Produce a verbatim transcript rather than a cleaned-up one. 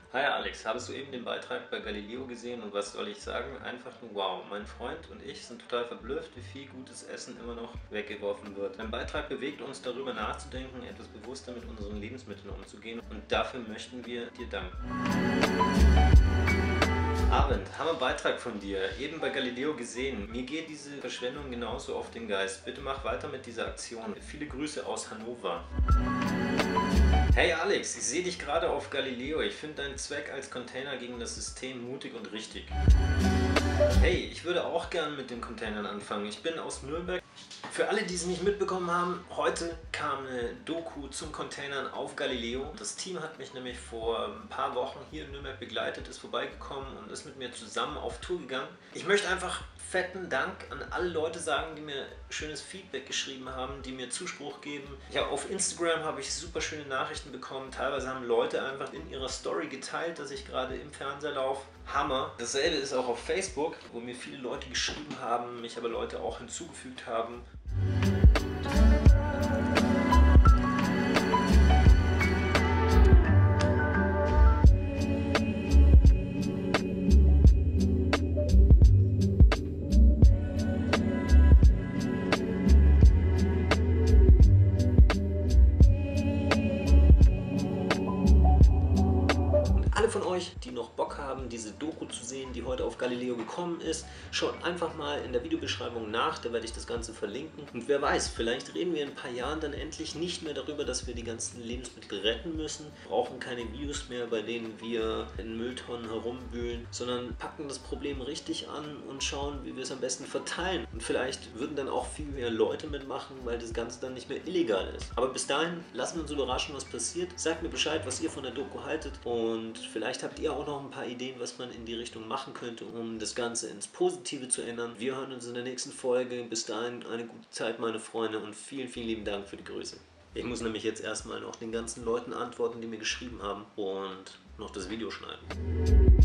Hi Alex, habest du eben den Beitrag bei Galileo gesehen und was soll ich sagen? Einfach nur wow. Mein Freund und ich sind total verblüfft, wie viel gutes Essen immer noch weggeworfen wird. Dein Beitrag bewegt uns darüber nachzudenken, etwas bewusster mit unseren Lebensmitteln umzugehen und dafür möchten wir dir danken. Abend, Hammer Beitrag von dir, eben bei Galileo gesehen. Mir geht diese Verschwendung genauso auf den Geist. Bitte mach weiter mit dieser Aktion. Viele Grüße aus Hannover. Hey Alex, ich sehe dich gerade auf Galileo. Ich finde deinen Zweck als Container gegen das System mutig und richtig. Hey, ich würde auch gern mit den Containern anfangen. Ich bin aus Nürnberg. Für alle, die es nicht mitbekommen haben, heute kam eine Doku zum Containern auf Galileo. Das Team hat mich nämlich vor ein paar Wochen hier in Nürnberg begleitet, ist vorbeigekommen und ist mit mir zusammen auf Tour gegangen. Ich möchte einfach fetten Dank an alle Leute sagen, die mir schönes Feedback geschrieben haben, die mir Zuspruch geben. Ja, auf Instagram habe ich super schöne Nachrichten bekommen. Teilweise haben Leute einfach in ihrer Story geteilt, dass ich gerade im Fernseher laufe. Hammer. Dasselbe ist auch auf Facebook, wo mir viele Leute geschrieben haben, mich aber Leute auch hinzugefügt haben. Alle von euch, die noch Bock haben, diese Doku zu sehen, die heute auf Galileo gekommen ist, schaut einfach mal in der Videobeschreibung nach, da werde ich das Ganze verlinken. Und wer weiß, vielleicht reden wir in ein paar Jahren dann endlich nicht mehr darüber, dass wir die ganzen Lebensmittel retten müssen, brauchen keine Videos mehr, bei denen wir in Mülltonnen herumwühlen, sondern packen das Problem richtig an und schauen, wie wir es am besten verteilen. Und vielleicht würden dann auch viel mehr Leute mitmachen, weil das Ganze dann nicht mehr illegal ist. Aber bis dahin, lassen wir uns überraschen, was passiert. Sagt mir Bescheid, was ihr von der Doku haltet und vielleicht habt ihr auch noch ein paar Ideen, was man in die Richtung machen könnte, um das Ganze ins Positive zu ändern. Wir hören uns in der nächsten Folge. Bis dahin eine gute Zeit, meine Freunde, und vielen, vielen lieben Dank für die Grüße. Ich muss nämlich jetzt erstmal noch den ganzen Leuten antworten, die mir geschrieben haben und noch das Video schneiden.